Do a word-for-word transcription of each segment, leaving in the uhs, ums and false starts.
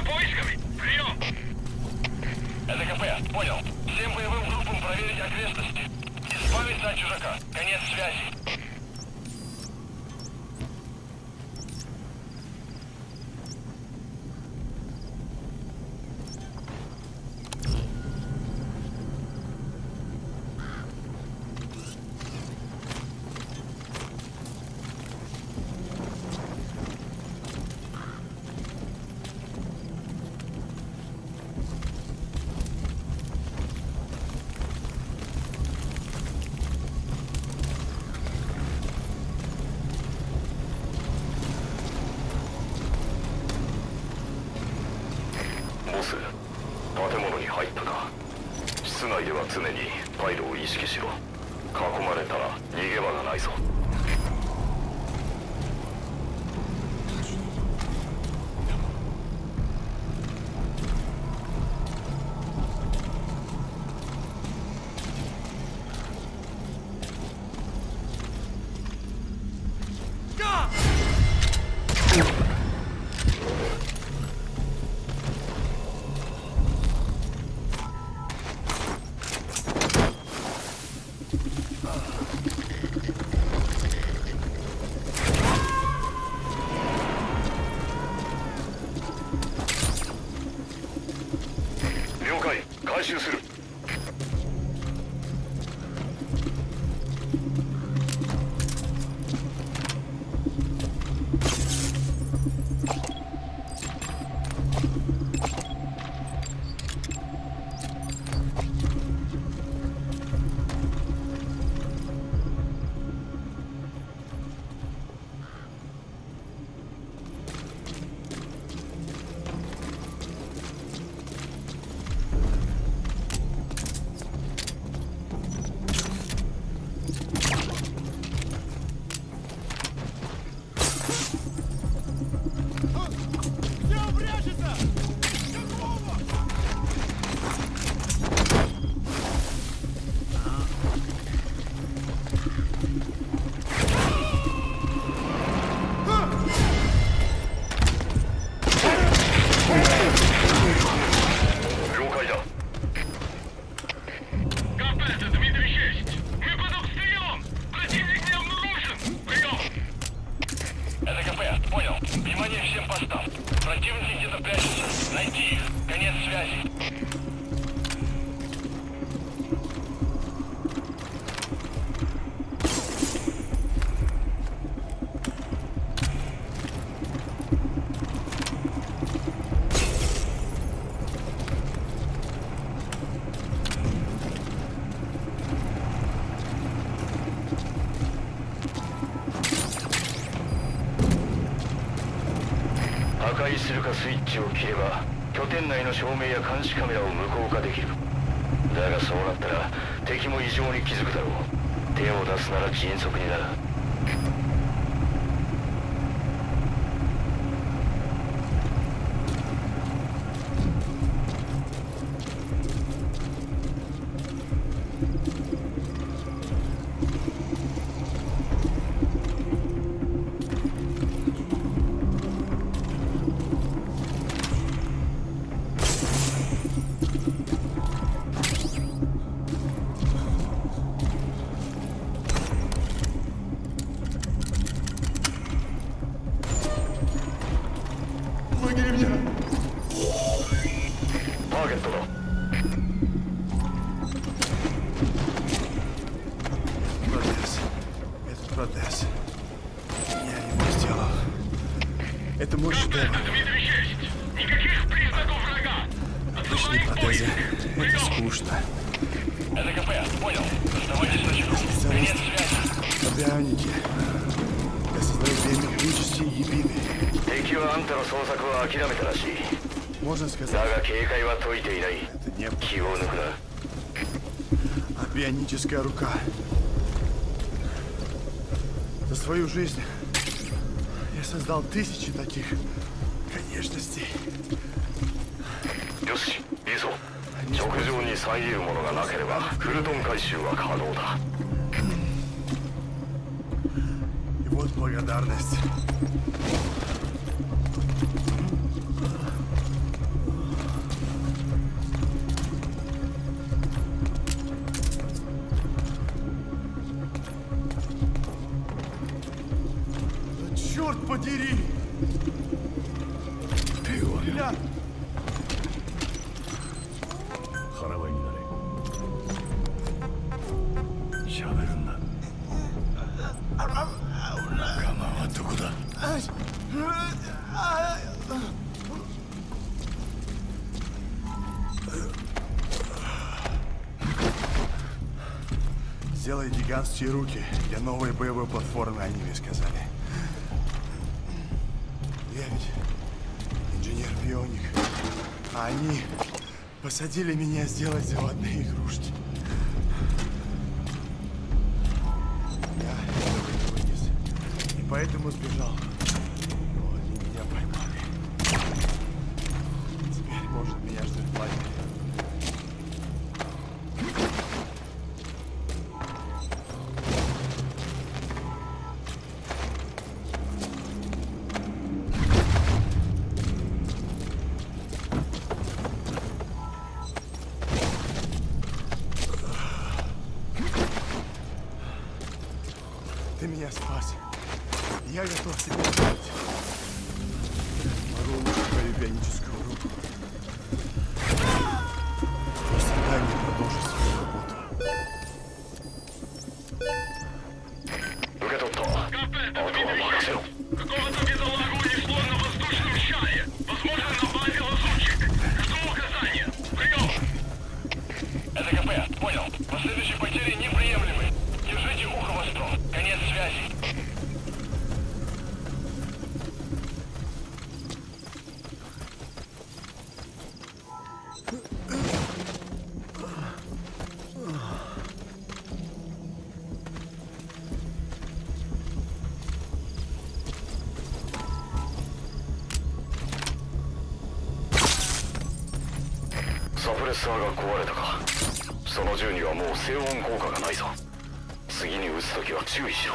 поисками. Прием. Это КП, понял. Всем боевым группам проверить окрестности. Избавиться от чужака. Конец связи. ボス、建物に入ったか。室内では常に退路を意識しろ。囲まれたら逃げ場がないぞ。回収する。Противники где-то прячутся. Найти их. Конец связи.破壊するかスイッチを切れば拠点内の照明や監視カメラを無効化できる。だがそうなったら敵も異常に気づくだろう。手を出すなら迅速にな。ターゲットだ。 Протез. Это протез. Я его сделал. Это мой шедевр. Никаких признаков врага. Обычные протезы. Это скучно. Это КП, понял. Оставайтесь на чеку. Конец связи. Бионики. Я создаю две механические ебины. 敵はあんたの捜索は諦めたらしい。 Можно сказать. だが警戒は解いていない。 Это не 気を抜くな。 а бионическая рука. За свою жизнь я создал тысячи таких конечностей. よし、いいぞ。直上に遮るものがなければフルトン回収は可能だ。 И вот благодарность. дери! 手を挙げろ。 Ля! 腹ばいになれ。喋るんだ。仲間はどこだ。 Сделай гигантские руки для новой боевой платформы, они мне сказали. Я ведь инженер-бионик. А они посадили меня сделать заводные игрушки. Я этого не вынес. И поэтому сбежал. Но они меня поймали. Теперь, может, меня ждет в лагере. Ты меня спас. Я готов тебе отдать. Могу лучше твою бионическую руку. Просто дай мне продолжить свою работу. 受け取った。あとは任せろ。 Какого-то бедолагу унесло на воздушном шаре. Возможно, на базе лазутчик. Жду указания. Прием! Это КП. Понял. Последующие потери неприемлемы. Держите ухо востро. Конец связи. サプレッサーが壊れたか。その銃にはもう静音効果がないぞ。次に撃つときは注意しろ。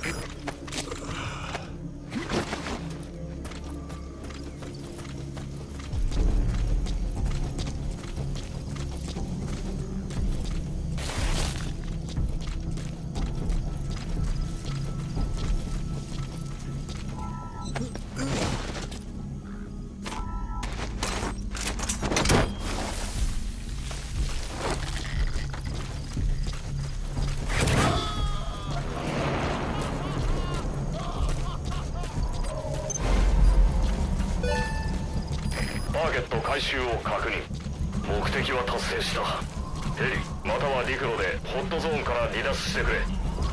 ターゲット回収を確認。目的は達成した。ヘリまたは陸路でホットゾーンから離脱してくれ。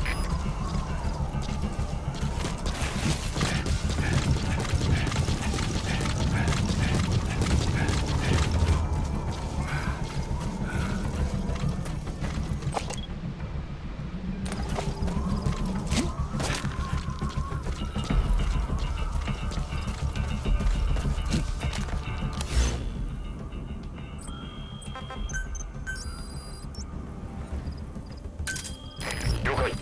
了解。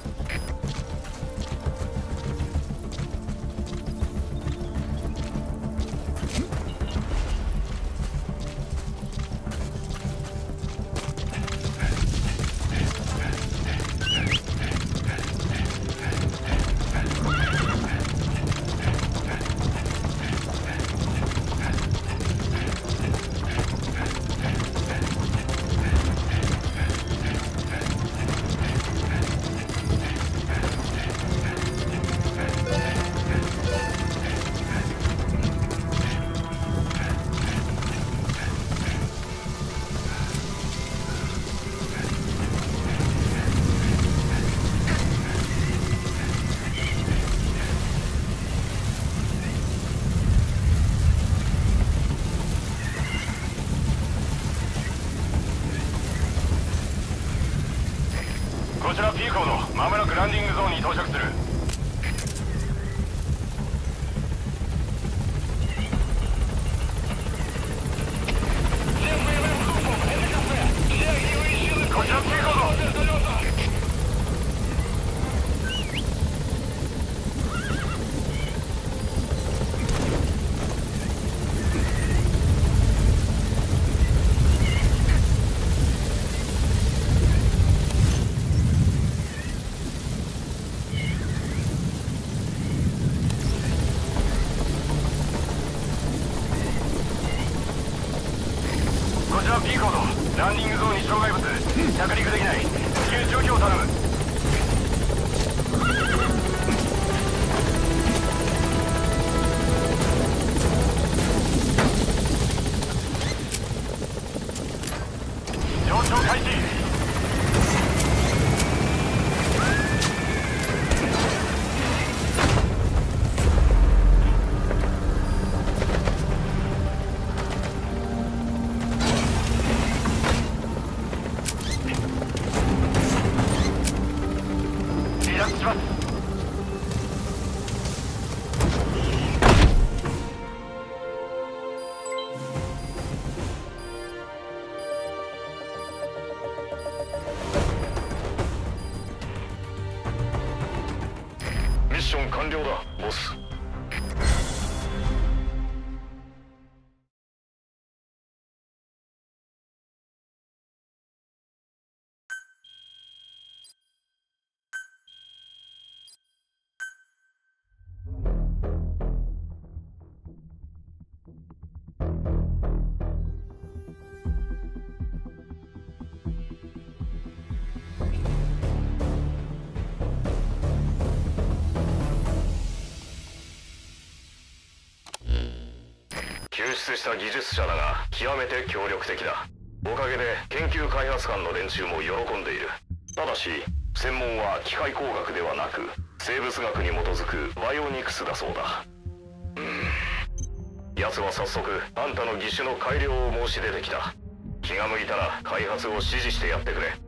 こちら P コード、まもなくランディングゾーンに到着する。こちら P コード。 ー B コード、ランディングゾーンに障害物、着陸できない。至急除去を頼む。上昇開始。 ミッション完了だ、ボス。救出した技術者だが極めて協力的だ。おかげで研究開発官の連中も喜んでいる。ただし専門は機械工学ではなく生物学に基づくバイオニクスだそうだ。うん、奴は早速あんたの義手の改良を申し出てきた。気が向いたら開発を指示してやってくれ。